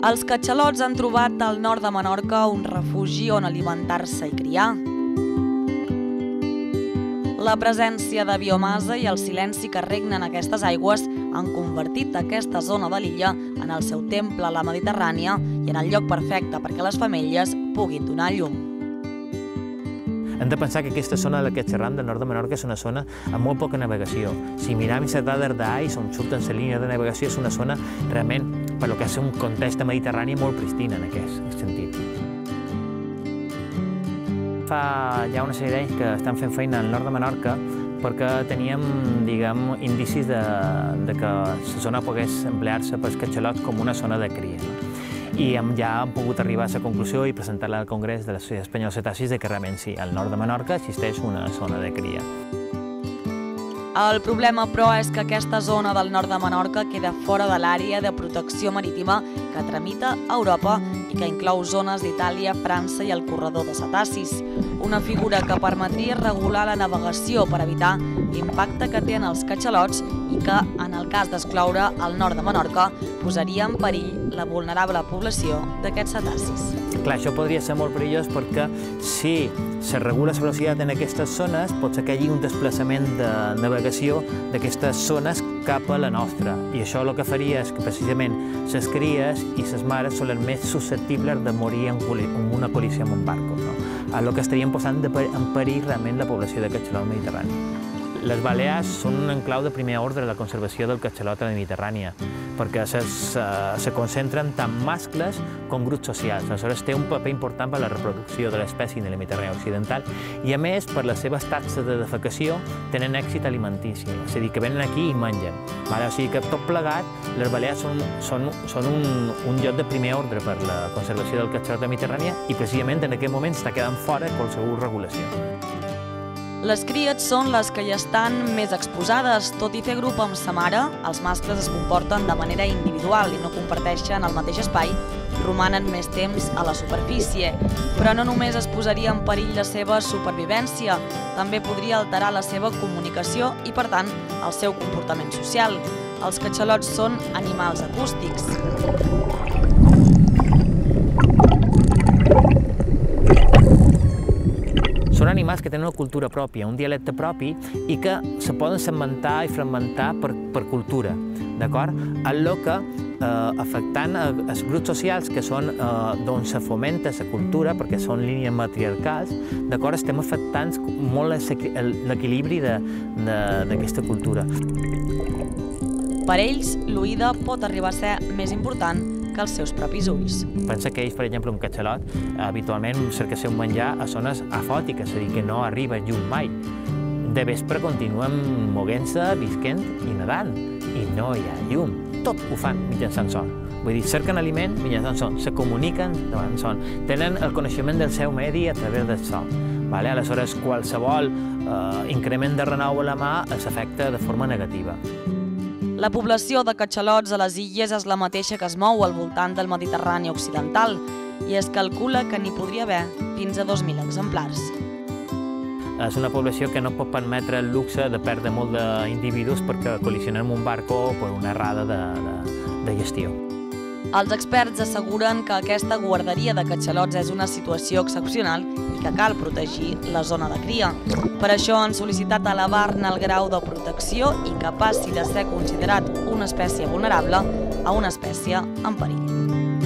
Els catxalots han trobat al nord de Menorca un refugi on alimentar-se i criar. La presència de biomassa i el silenci que regnen en aquestes aigües han convertit aquesta zona de l'illa en el seu temple a la Mediterrània i en el lloc perfecte perquè les femelles puguin donar llum. Hem de pensar que aquesta zona de la que xerram del nord de Menorca és una zona amb molt poca navegació. Si mirem les dades d'AIS, on surten les línies de navegació, és una zona realment, per lo que és un context mediterrani, molt pristina en aquest sentit. Fa ja una sèrie d'anys que estem fent feina al nord de Menorca perquè teníem, diguem, indicis de que la zona pogués emplear-se pels catxalots com una zona de cria. I ja hem pogut arribar a la conclusió i presentar-la al Congrés de la Societat Espanyola de Cetacis que realment sí, al nord de Menorca existeix una zona de cria. El problema, però, és que aquesta zona del nord de Menorca queda fora de l'àrea de protecció marítima que tramita a Europa i que inclou zones d'Itàlia, França i el corredor de cetacis, una figura que permetria regular la navegació per evitar l'impacte que tenen els catxalots i que, en el cas d'excloure el nord de Menorca, posaria en perill la vulnerable població d'aquests cetacis. Clar, això podria ser molt perillós perquè si se regula la velocitat en aquestes zones, pot ser que hi hagi un desplaçament de navegació d'aquestes zones cap a la nostra. I això el que faria és que precisament les cries i les mares són les més susceptibles de morir en una col·lisió amb un barco, no? El que estaríem posant en perill realment la població de catxalot mediterrani. Les Balears són un enclau de primer ordre de la conservació del catxalot a la Mediterrània, perquè se concentren tant mascles com grups socials. Aleshores, té un paper important per a la reproducció de l'espècie de la Mediterrània occidental i, a més, per les seves taxes de defecació, tenen èxit alimentici, és a dir, que venen aquí i mengen. O sigui que, tot plegat, les Balears són un lloc de primer ordre per a la conservació del catxalot a la Mediterrània i, precisament, en aquest moment està quedant fora qualsevol regulació. Les cries són les que hi estan més exposades. Tot i fer grup amb sa mare, els mascles es comporten de manera individual i no comparteixen el mateix espai, romanen més temps a la superfície. Però no només es posaria en perill la seva supervivència, també podria alterar la seva comunicació i, per tant, el seu comportament social. Els catxalots són animals acústics. Són animals que tenen una cultura pròpia, un dialecte propi i que se poden segmentar i fragmentar per cultura, d'acord? El que, afectant els grups socials que són d'on se fomenta la cultura, perquè són línies matriarcals, d'acord? Estem afectant molt l'equilibri d'aquesta cultura. Per ells, l'oïda pot arribar a ser més important que els seus propis ulls. Pensa que ells, per exemple, un catxalot, habitualment cerca ser un menjar a zones afòtiques, és a dir, que no arriba llum mai. De vespre continuen moguent-se, visquent i nedant, i no hi ha llum. Tot ho fan mitjançant son. Vull dir, cerquen aliment mitjançant son, se comuniquen davant son, tenen el coneixement del seu medi a través del so. Aleshores, qualsevol increment de renou a la mà els afecta de forma negativa. La població de catxalots a les illes és la mateixa que es mou al voltant del Mediterrani occidental i es calcula que n'hi podria haver fins a 2.000 exemplars. És una població que no pot permetre el luxe de perdre molt d'individus perquè col·lisionen amb un barco per una errada de gestió. Els experts asseguren que aquesta guarderia de catxalots és una situació excepcional i que cal protegir la zona de cria. Per això han sol·licitat elevar-ne el grau de protecció i que passi de ser considerat una espècie vulnerable a una espècie en perill.